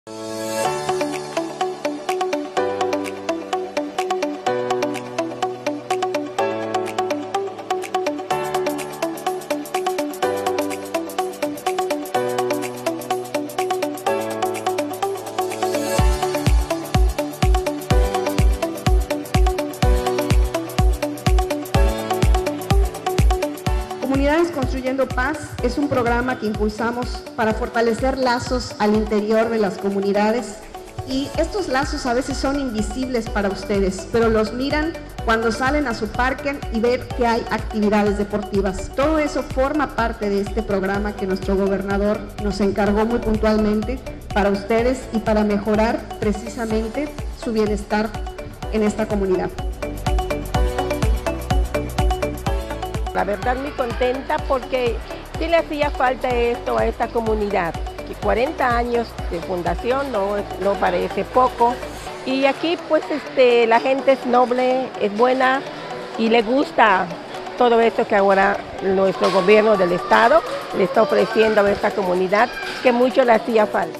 Comunidades Construyendo Paz es un programa que impulsamos para fortalecer lazos al interior de las comunidades, y estos lazos a veces son invisibles para ustedes, pero los miran cuando salen a su parque y ver que hay actividades deportivas. Todo eso forma parte de este programa que nuestro gobernador nos encargó muy puntualmente para ustedes y para mejorar precisamente su bienestar en esta comunidad. La verdad muy contenta porque sí le hacía falta esto a esta comunidad, que 40 años de fundación no parece poco, y aquí pues la gente es noble, es buena y le gusta todo esto que ahora nuestro gobierno del estado le está ofreciendo a esta comunidad, que mucho le hacía falta.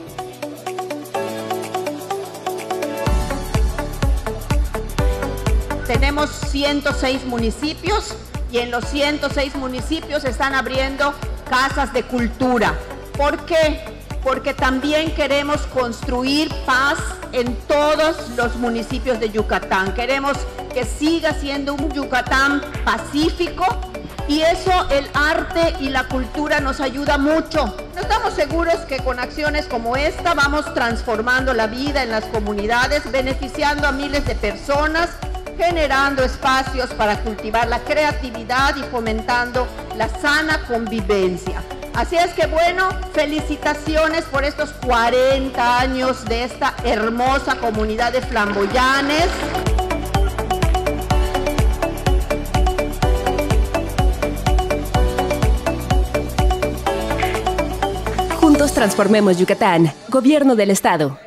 Tenemos 106 municipios y en los 106 municipios están abriendo casas de cultura. ¿Por qué? Porque también queremos construir paz en todos los municipios de Yucatán. Queremos que siga siendo un Yucatán pacífico, y eso el arte y la cultura nos ayuda mucho. Estamos seguros que con acciones como esta vamos transformando la vida en las comunidades, beneficiando a miles de personas, generando espacios para cultivar la creatividad y fomentando la sana convivencia. Así es que bueno, felicitaciones por estos 40 años de esta hermosa comunidad de Flamboyanes. Juntos transformemos Yucatán. Gobierno del Estado.